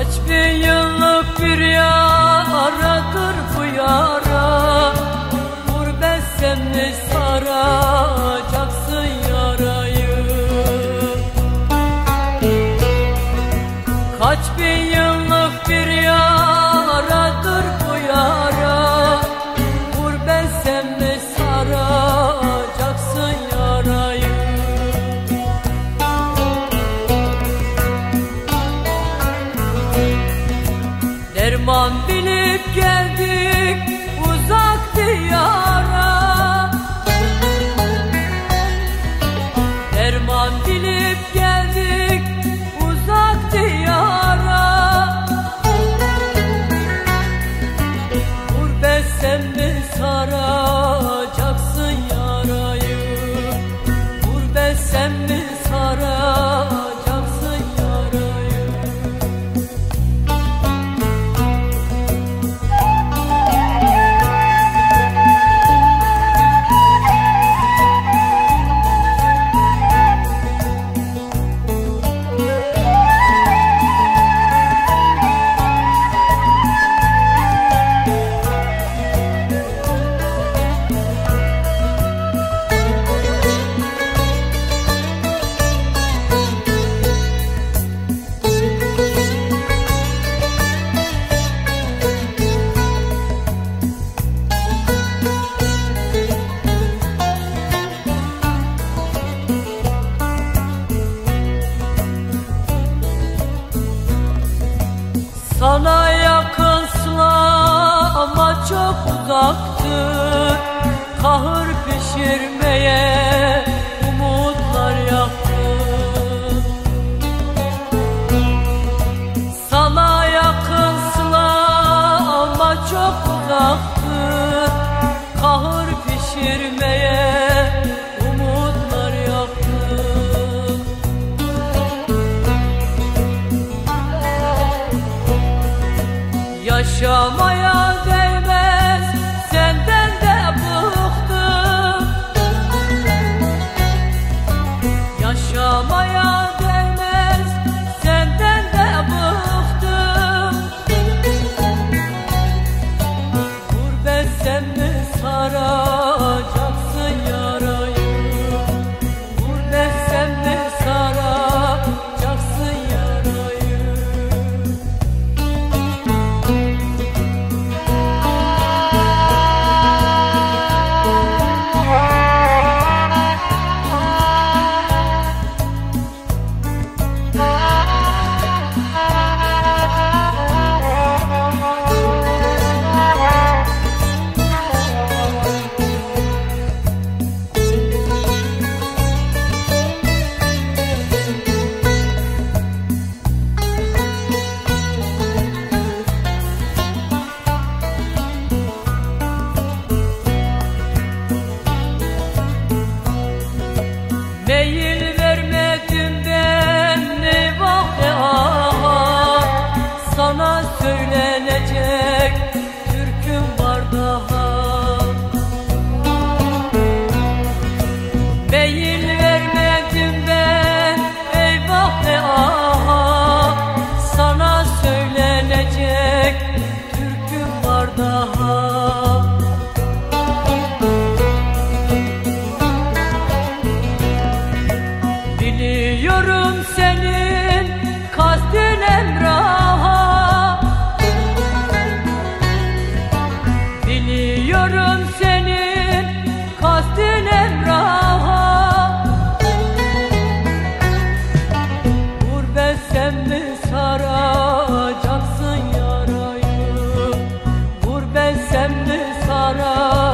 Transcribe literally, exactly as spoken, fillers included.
Kaç bin yıllık bir yaradır bu yara, gurbet sen mi saracaksın yarayı? Kaç bin yıllık bir yaradır bu yara, gurbet sen mi saracaksın yarayı? Derman bilip geldik uzak diyara, derman bilip geldik uzak diyara. Gurbet sen mi saracaksın yarayı? Gurbet sen mi saracaksın yarayı? Sana yakınsın ama çok uzaktır, kahır pişirmeye umutlar yaktın. Sana yakınsın ama çok uzaktır, kahır pişirmeye umutlar yaktın. Yaşamaya değmez, senden de bıktım. Yaşamaya değmez, senden de bıktım. Gurbet sen mi saracaksın yarayı? Gurbet sen mi saracaksın yarayı? Meyil vermedim ben eyvah eyvah, sana söylenecek türküm var daha. Meyil vermedim ben eyvah eyvah, sana söylenecek türküm var daha. Biliyorum senin kastın emraha, biliyorum senin kastın emraha. Gurbet sen mi saracaksın yarayı? Gurbet sen mi saracaksın